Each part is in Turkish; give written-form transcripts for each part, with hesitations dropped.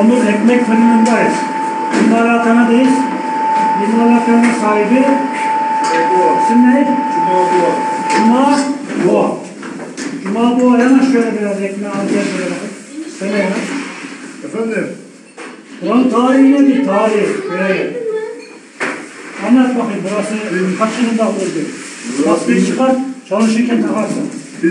Onur Ekmek Fırını'ndayız. İmalathanadayız. İmalathananın sahibi isim ne? Cuma Boğa. Cuma Boğa yanaş şöyle biraz ekmeği alacağız böyle bakın. Şöyle yanaş. Efendim? Buranın tarihi nedir? Tarihi. Şöyle gel. Anlat bakayım burası kaç yılında kuruldu? Maskeyi çıkar, çalışırken takarsın.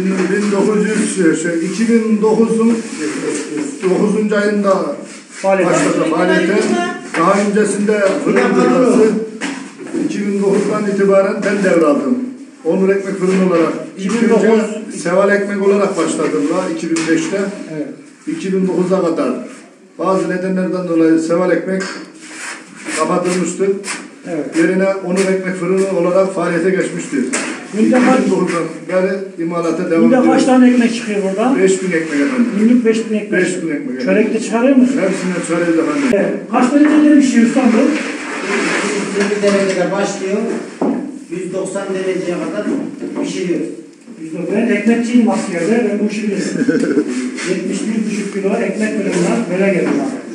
2009'un 9. ayında başladı faaliyete. Daha öncesinde fırın burası 2009'dan itibaren ben devraldım. Onur Ekmek Fırını olarak. İlk önce Seval Ekmek olarak başladım da 2005'te. Evet. 2009'a kadar bazı nedenlerden dolayı Seval Ekmek kapatılmıştı. Evet. Yerine Onur Ekmek Fırını olarak faaliyete geçmiştir. Günde kaç? 2009'dan beri imalata devam Günde ediyor. kaç tane ekmek çıkıyor burada? 5000 ekmek efendim. Günlük 5000 ekmek. 5000 ekmek. Çörekte çıkarıyor musun? Hepsinden söyleriz efendim. Evet. Kaç derecede bir şey ustam bu? 120 derecede başlıyor, 190 dereceye kadar pişiriyor. Ben ekmekçiyim askerde, ben bu işi bilirim. 71,5 kilo ekmek fırından böyle geliyor.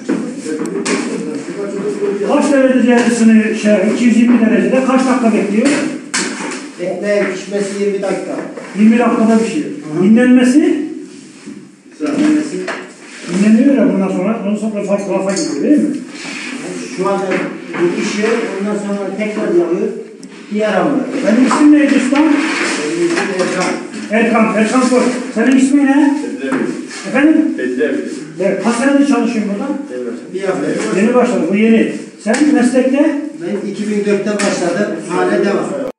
Kaç derecede ısını 220 derecede kaç dakika bekliyor? Ekmeğin pişmesi 20 dakika. 20 dakikada pişiyor. Dinlenmesi? Dinlenmesi. Dinleniyor ya bundan sonra, ondan sonra rafa gidiyor değil mi? Şu anda bu pişiyor, ondan sonra tekrar yapıyor. Diğer hamur. Benim ismim neydi ustam? Benim ismim Erkan. Erkan Koç. Senin ismin ne? Efendim? Evet. Kaç senedir çalışıyorsun burada? Bir hafta. Yeni başladı, bu yeni. Sen meslekte? Ben 2004'te başladım, hala devam.